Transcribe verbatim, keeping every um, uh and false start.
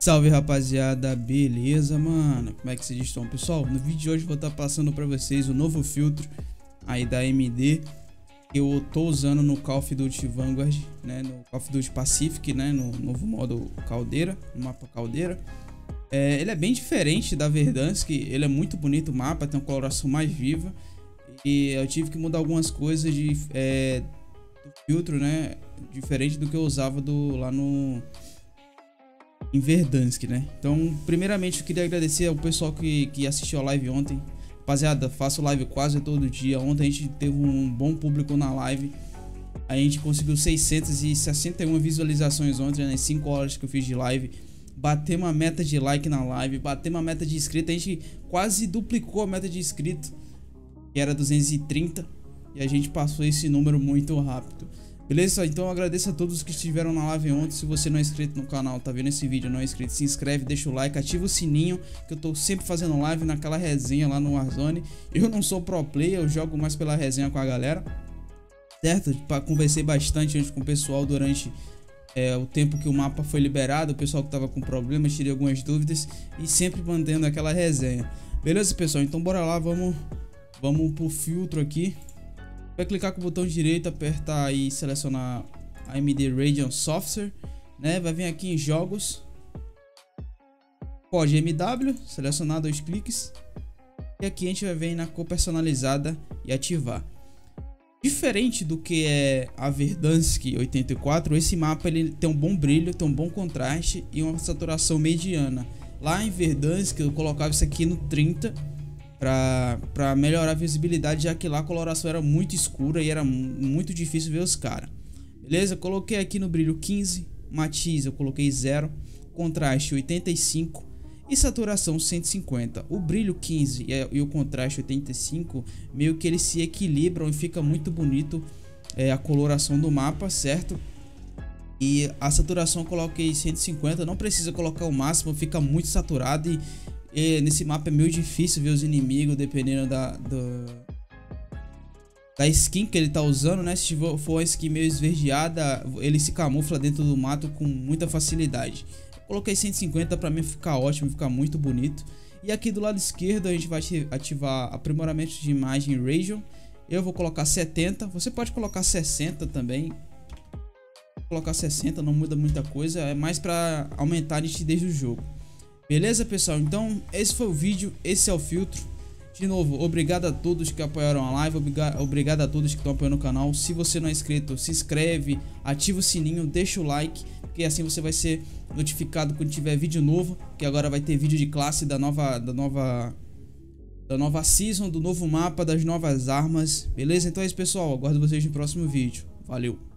Salve rapaziada, beleza mano? Como é que vocês estão, pessoal? No vídeo de hoje eu vou estar passando para vocês o novo filtro aí da A M D que eu tô usando no Call of Duty Vanguard, né? No Call of Duty Pacific, né? No novo modo caldeira, no mapa caldeira. É, ele é bem diferente da Verdansk, ele é muito bonito o mapa, tem uma coloração mais viva. E eu tive que mudar algumas coisas de, é, do filtro, né? Diferente do que eu usava do, lá no... em Verdansk, né? Então, primeiramente eu queria agradecer ao pessoal que, que assistiu a live ontem. Rapaziada, faço live quase todo dia. Ontem a gente teve um bom público na live. A gente conseguiu seiscentas e sessenta e uma visualizações ontem, nas cinco horas que eu fiz de live. Batemos uma meta de like na live, batemos uma meta de inscrito. A gente quase duplicou a meta de inscrito, que era duzentos e trinta. E a gente passou esse número muito rápido. Beleza? Então eu agradeço a todos que estiveram na live ontem. Se você não é inscrito no canal, tá vendo esse vídeo, não é inscrito, se inscreve, deixa o like, ativa o sininho, que eu tô sempre fazendo live naquela resenha lá no Warzone. Eu não sou pro player, eu jogo mais pela resenha com a galera, certo? Conversei bastante antes com o pessoal durante é, o tempo que o mapa foi liberado, o pessoal que tava com problemas, tirei algumas dúvidas e sempre mantendo aquela resenha. Beleza, pessoal? Então bora lá, vamos, vamos pro filtro aqui. Vai clicar com o botão direito, apertar e selecionar A M D Radeon Software, né? Vai vir aqui em jogos, código M W, selecionar dois cliques e aqui a gente vai vir na cor personalizada e ativar. Diferente do que é a Verdansk oitenta e quatro, esse mapa ele tem um bom brilho, tem um bom contraste e uma saturação mediana. Lá em Verdansk eu colocava isso aqui no trinta. Pra, pra melhorar a visibilidade, já que lá a coloração era muito escura e era muito difícil ver os caras. Beleza? Coloquei aqui no brilho quinze, matiz eu coloquei zero, contraste oitenta e cinco e saturação cento e cinquenta. O brilho quinze e, e o contraste oitenta e cinco meio que eles se equilibram e fica muito bonito é, a coloração do mapa, certo? E a saturação eu coloquei cento e cinquenta, não precisa colocar o máximo, fica muito saturado e E nesse mapa é meio difícil ver os inimigos, dependendo da, do, da skin que ele tá usando, né? Se for uma skin meio esverdeada, ele se camufla dentro do mato com muita facilidade. Eu coloquei cento e cinquenta para mim ficar ótimo, ficar muito bonito. E aqui do lado esquerdo a gente vai ativar aprimoramento de imagem Radeon. Eu vou colocar setenta, você pode colocar sessenta também. Vou colocar sessenta, não muda muita coisa, é mais para aumentar a nitidez do jogo. Beleza, pessoal? Então esse foi o vídeo, esse é o filtro. De novo, obrigado a todos que apoiaram a live, obrigado a todos que estão apoiando o canal. Se você não é inscrito, se inscreve, ativa o sininho, deixa o like, porque assim você vai ser notificado quando tiver vídeo novo, que agora vai ter vídeo de classe da nova da nova da nova season, do novo mapa, das novas armas. Beleza? Então é isso, pessoal, aguardo vocês no próximo vídeo. Valeu.